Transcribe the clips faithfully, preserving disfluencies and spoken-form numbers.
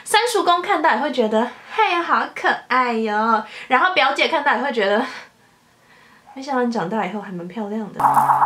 三叔公看到也会觉得，嘿，好可爱哟。然后表姐看到也会觉得，没想到你长大以后还蛮漂亮的。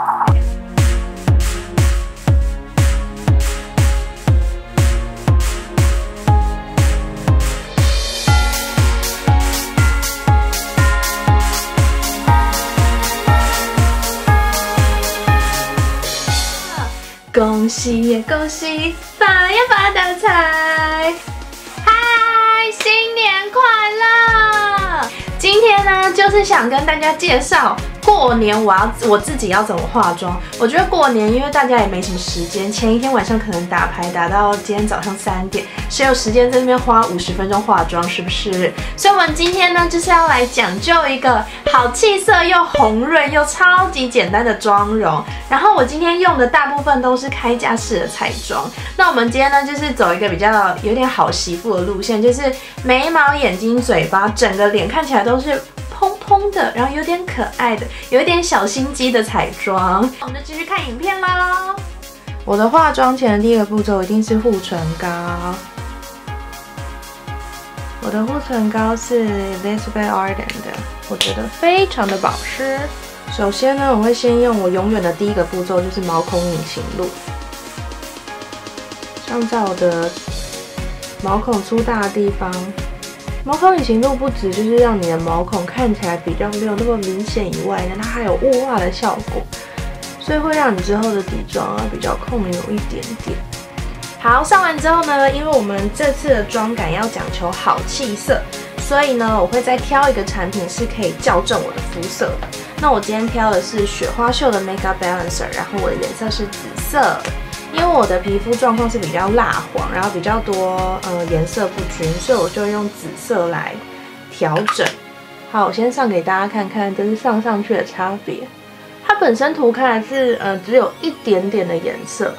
恭喜也恭喜，发呀发大财！嗨，新年快乐！今天呢，就是想跟大家介绍过年我要我自己要怎么化妆。我觉得过年因为大家也没什么时间，前一天晚上可能打牌打到今天早上三点，谁有时间在那边花五十分钟化妆，是不是？所以我们今天呢，就是要来讲究一个好气色又红润又超级简单的妆容。然后我今天用的大部分都是开架式的彩妆。那我们今天呢，就是走一个比较有点好媳妇的路线，就是眉毛、眼睛、嘴巴，整个脸看起来都是蓬蓬的，然后有点可爱的，有一点小心机的彩妆。我们就继续看影片啦。我的化妆前的第一个步骤一定是护唇膏。我的护唇膏是 Elizabeth Arden 的，我觉得非常的保湿。首先呢，我会先用我永远的第一个步骤，就是毛孔隐形露，上在我的毛孔粗大的地方。毛孔隐形露不止就是让你的毛孔看起来比较没有那么明显以外呢，它还有雾化的效果，所以会让你之后的底妆啊比较控油一点点。好，上完之后呢，因为我们这次的妆感要讲求好气色，所以呢，我会再挑一个产品是可以校正我的肤色的。那我今天挑的是雪花秀的 Makeup Balancer， 然后我的颜色是紫色。因为我的皮肤状况是比较蜡黄，然后比较多呃颜色不均，所以我就用紫色来调整。好，我先上给大家看看，这是上上去的差别。它本身涂开来是呃只有一点点的颜色，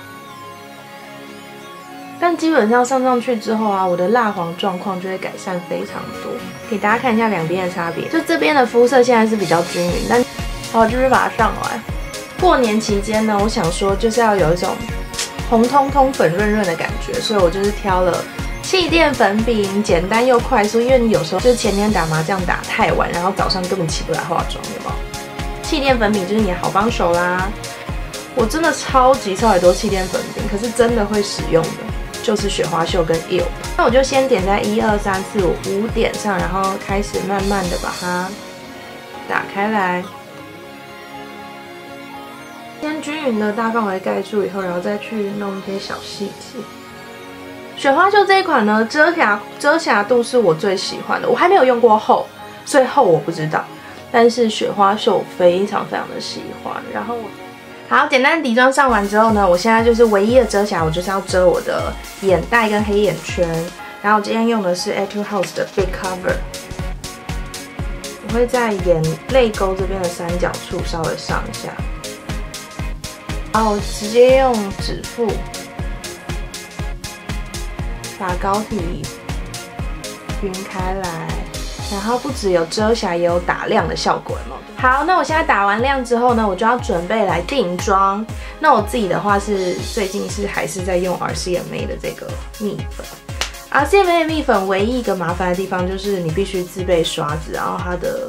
但基本上上上去之后啊，我的蜡黄状况就会改善非常多。给大家看一下两边的差别，就这边的肤色现在是比较均匀，但好就是把它上来。过年期间呢，我想说就是要有一种红彤彤、粉润润的感觉，所以我就是挑了气垫粉饼，简单又快速。因为你有时候就是前天打麻将打太晚，然后早上根本起不来化妆，有没有？气垫粉饼就是你的好帮手啦。我真的超级超级多气垫粉饼，可是真的会使用的就是雪花秀跟 I L P。那我就先点在一二三四五五点上，然后开始慢慢的把它打开来。先均匀的大范围盖住以后，然后再去弄一些小细节。雪花秀这一款呢，遮瑕遮瑕度是我最喜欢的，我还没有用过厚，所以厚我不知道。但是雪花秀我非常非常的喜欢。然后我好简单的底妆上完之后呢，我现在就是唯一的遮瑕，我就是要遮我的眼袋跟黑眼圈。然后我今天用的是 Etude House 的 Big Cover， 我会在眼泪沟这边的三角处稍微上一下。然后我直接用指腹把膏体匀开来，然后不只有遮瑕，也有打亮的效果了。好，那我现在打完亮之后呢，我就要准备来定妆。那我自己的话是最近是还是在用 R C M A 的这个蜜粉。R C M A 的蜜粉唯一一个麻烦的地方就是你必须自备刷子，然后它的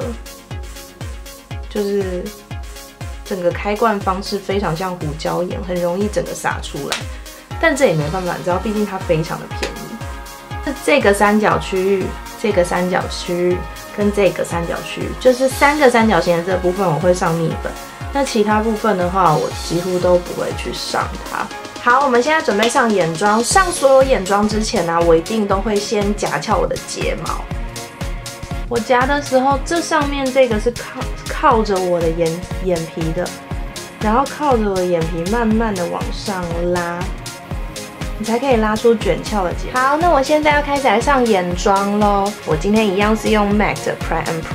就是整个开罐方式非常像胡椒盐，很容易整个洒出来。但这也没办法，你知道，毕竟它非常的便宜。这个三角区域、这个三角区域跟这个三角区域，就是三个三角形的这部分我会上蜜粉，那其他部分的话，我几乎都不会去上它。好，我们现在准备上眼妆。上所有眼妆之前呢、啊，我一定都会先夹翘我的睫毛。我夹的时候，这上面这个是靠靠着我的眼眼皮的，然后靠着我的眼皮慢慢的往上拉，你才可以拉出卷翘的睫毛。好，那我现在要开始来上眼妆咯。我今天一样是用 M A C 的 Prime and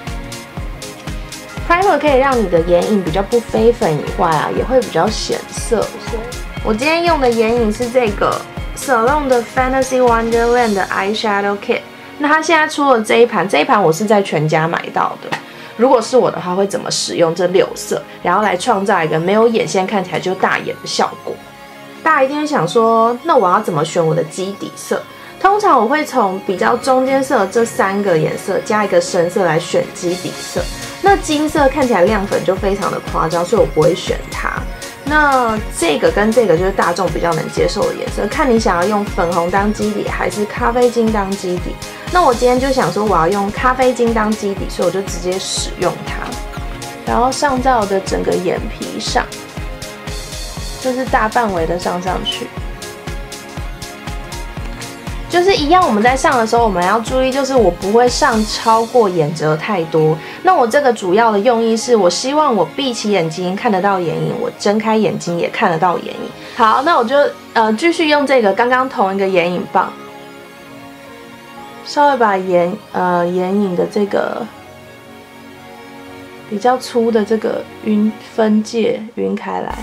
Prime。Primer 可以让你的眼影比较不飞粉以外啊，也会比较显色。我今天用的眼影是这个 Salon 的 Fantasy Wonderland 的 Eyeshadow Kit。那它现在出了这一盘，这一盘我是在全家买到的。如果是我的话，会怎么使用这六色，然后来创造一个没有眼线看起来就大眼的效果？大家一定会想说，那我要怎么选我的基底色？ 通常我会从比较中间色的这三个颜色加一个深色来选基底色。那金色看起来亮粉就非常的夸张，所以我不会选它。那这个跟这个就是大众比较能接受的颜色，看你想要用粉红当基底还是咖啡金当基底。那我今天就想说我要用咖啡金当基底，所以我就直接使用它，然后上在我的整个眼皮上，就是大范围的上上去。就是一样，我们在上的时候，我们要注意，就是我不会上超过眼褶太多。那我这个主要的用意是我希望我闭起眼睛看得到眼影，我睁开眼睛也看得到眼影。好，那我就呃继续用这个刚刚同一个眼影棒，稍微把眼呃眼影的这个比较粗的这个晕分界晕开来。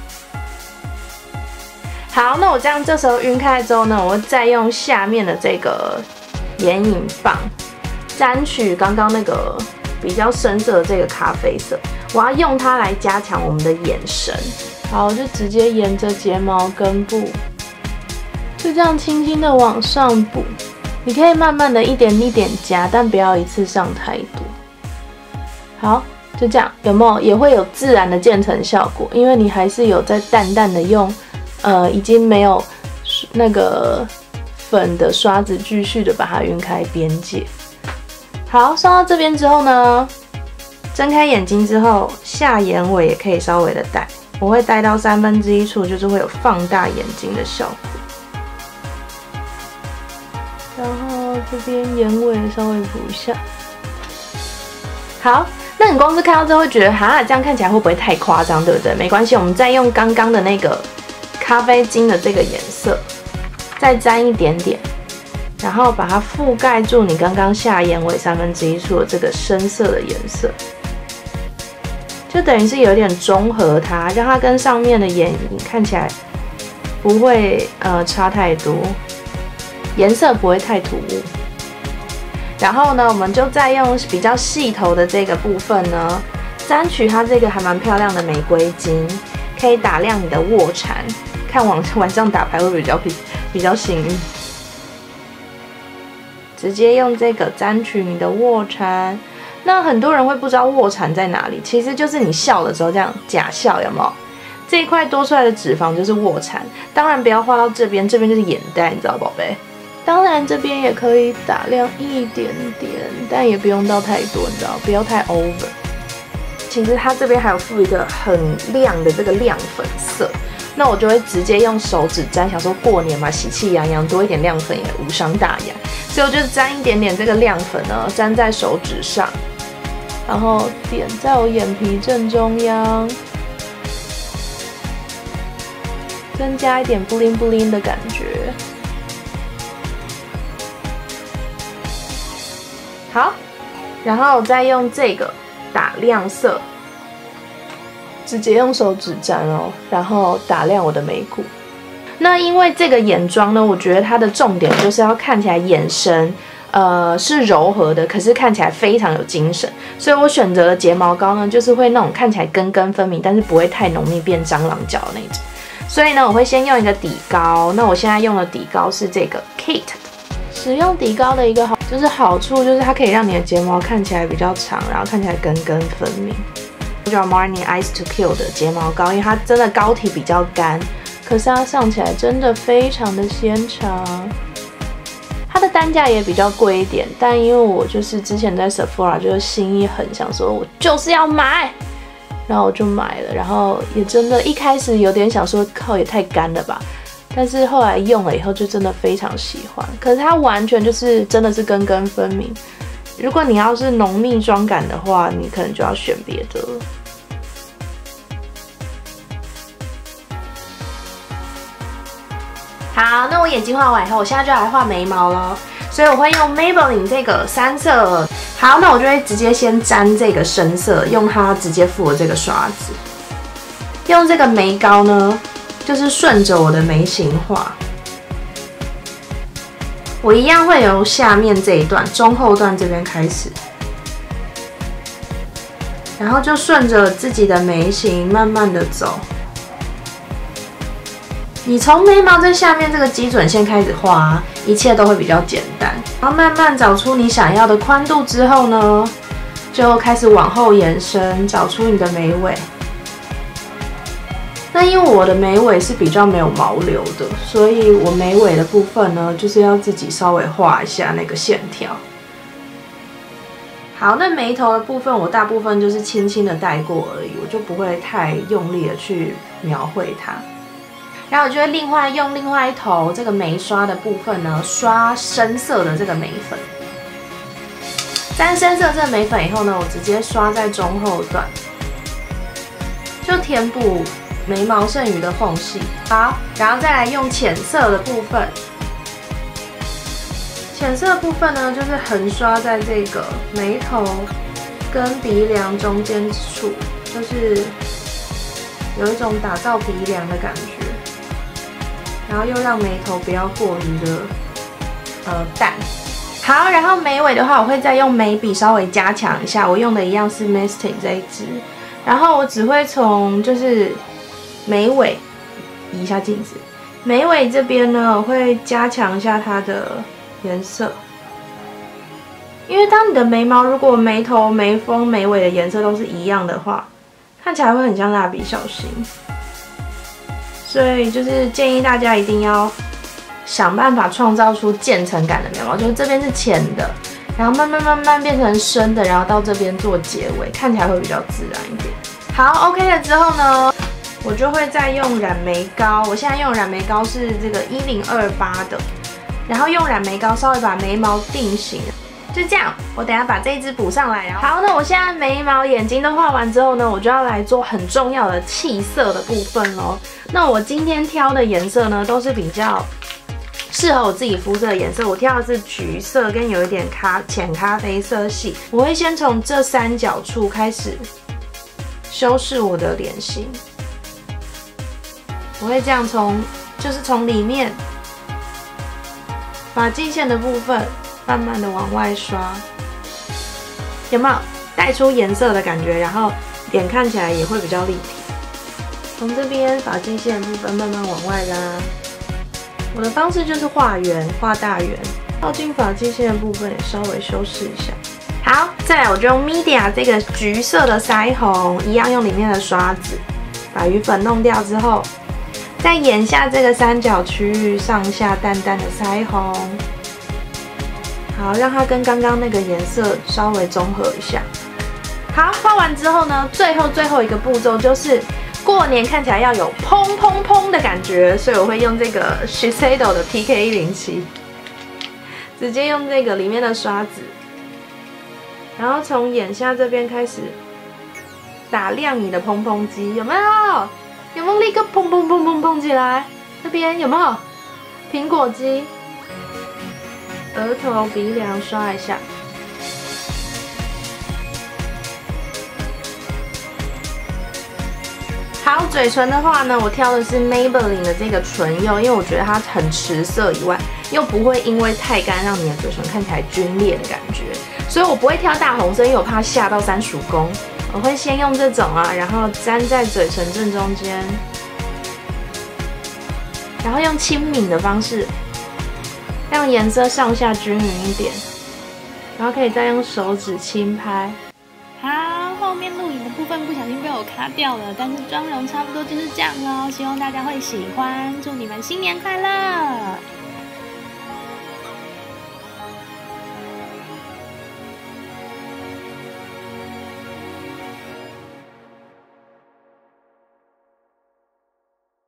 好，那我这样这时候晕开之后呢，我会再用下面的这个眼影棒沾取刚刚那个比较深色的这个咖啡色，我要用它来加强我们的眼神。好，我就直接沿着睫毛根部，就这样轻轻的往上补。你可以慢慢的一点一点加，但不要一次上太多。好，就这样，有没有也会有自然的渐层效果？因为你还是有在淡淡的用。呃，已经没有那个粉的刷子，继续的把它晕开边界。好，上到这边之后呢，睁开眼睛之后，下眼尾也可以稍微的带，我会带到三分之一处，就是会有放大眼睛的效果。然后这边眼尾稍微补一下。好，那你光是看到这会觉得，哈，这样看起来会不会太夸张，对不对？没关系，我们再用刚刚的那个。咖啡金的这个颜色，再沾一点点，然后把它覆盖住你刚刚下眼尾三分之一处的这个深色的颜色，就等于是有点中和它，让它跟上面的眼影看起来不会呃差太多，颜色不会太突兀。然后呢，我们就再用比较细头的这个部分呢，沾取它这个还蛮漂亮的玫瑰金，可以打亮你的卧蚕。看晚晚上打牌会不会比较比比较幸运？直接用这个沾取你的卧蚕。那很多人会不知道卧蚕在哪里，其实就是你笑的时候这样假笑，有没有？这一块多出来的脂肪就是卧蚕。当然不要画到这边，这边就是眼袋，你知道宝贝？当然这边也可以打亮一点点，但也不用到太多，你知道，不要太 over。其实它这边还有附一个很亮的这个亮粉色。那我就会直接用手指沾，想说过年嘛，喜气洋洋，多一点亮粉也无伤大雅，所以我就沾一点点这个亮粉呢，沾在手指上，然后点在我眼皮正中央，增加一点布灵布灵的感觉。好，然后再用这个打亮色。直接用手指沾哦，然后打亮我的眉骨。那因为这个眼妆呢，我觉得它的重点就是要看起来眼神，呃，是柔和的，可是看起来非常有精神。所以我选择的睫毛膏呢，就是会那种看起来根根分明，但是不会太浓密变蟑螂脚的那种。所以呢，我会先用一个底膏。那我现在用的底膏是这个 Kate 的。使用底膏的一个好就是好处就是它可以让你的睫毛看起来比较长，然后看起来根根分明。叫 Marni Ice to Kill 的睫毛膏，因为它真的膏体比较干，可是它上起来真的非常的纤长。它的单价也比较贵一点，但因为我就是之前在 Sephora 就是心一狠，想说我就是要买，然后我就买了，然后也真的一开始有点想说靠也太干了吧，但是后来用了以后就真的非常喜欢。可是它完全就是真的是根根分明。如果你要是浓密妆感的话，你可能就要选别的了。好，那我眼睛画完以后，我现在就来画眉毛了。所以我会用 Maybelline 这个三色。好，那我就会直接先沾这个深色，用它直接附的这个刷子。用这个眉膏呢，就是顺着我的眉形画。我一样会由下面这一段中后段这边开始，然后就顺着自己的眉形慢慢的走。你从眉毛这下面这个基准线开始画， 一切都会比较简单。然后慢慢找出你想要的宽度之后呢，就开始往后延伸，找出你的眉尾。那因为我的眉尾是比较没有毛流的，所以我眉尾的部分呢，就是要自己稍微画一下那个线条。好，那眉头的部分我大部分就是轻轻的带过而已，我就不会太用力的去描绘它。然后我就会另外用另外一头这个眉刷的部分呢，刷深色的这个眉粉。沾深色这个眉粉以后呢，我直接刷在中后段，就填补眉毛剩余的缝隙。好，然后再来用浅色的部分。浅色的部分呢，就是横刷在这个眉头跟鼻梁中间之处，就是有一种打造鼻梁的感觉，然后又让眉头不要过于的呃淡。好，然后眉尾的话，我会再用眉笔稍微加强一下，我用的一样是 Mystic 这一支，然后我只会从就是眉尾移一下镜子，眉尾这边呢，我会加强一下它的颜色，因为当你的眉毛如果眉头、眉峰、眉尾的颜色都是一样的话，看起来会很像蜡笔小新，所以就是建议大家一定要想办法创造出渐层感的眉毛，就是这边是浅的，然后慢慢慢慢变成深的，然后到这边做结尾，看起来会比较自然一点。好 ，OK 了之后呢，我就会再用染眉膏，我现在用染眉膏是这个一零二八的。然后用染眉膏稍微把眉毛定型，就这样。我等一下把这一支补上来。好，那我现在眉毛、眼睛都画完之后呢，我就要来做很重要的气色的部分咯。那我今天挑的颜色呢，都是比较适合我自己肤色的颜色。我挑的是橘色跟有一点咖浅咖啡色系。我会先从这三角处开始修饰我的脸型。我会这样从，就是从里面。把际线的部分慢慢的往外刷，有没有带出颜色的感觉？然后脸看起来也会比较立体。从这边把际线的部分慢慢往外拉。我的方式就是画圆，画大圆，靠近发际线的部分也稍微修饰一下。好，再来我就用 Media 这个橘色的腮红，一样用里面的刷子把余粉弄掉之后。在眼下这个三角区域上下淡淡的腮红，好，让它跟刚刚那个颜色稍微中和一下。好，画完之后呢，最后最后一个步骤就是过年看起来要有砰砰砰的感觉，所以我会用这个 Shiseido 的 P K 一零七，直接用这个里面的刷子，然后从眼下这边开始打亮你的砰砰肌，有没有？有没有立刻砰砰砰砰砰起来？这边有没有苹果肌？额头、鼻梁刷一下。好，嘴唇的话呢，我挑的是 Maybelline 的这个唇釉，因为我觉得它很持色以外，又不会因为太干让你的嘴唇看起来皲裂的感觉，所以我不会挑大红色，因为我怕吓到三叔公。我会先用这种啊，然后粘在嘴唇正中间，然后用轻抿的方式，让颜色上下均匀一点，然后可以再用手指轻拍。好，后面录影的部分不小心被我卡掉了，但是妆容差不多就是这样咯，希望大家会喜欢，祝你们新年快乐！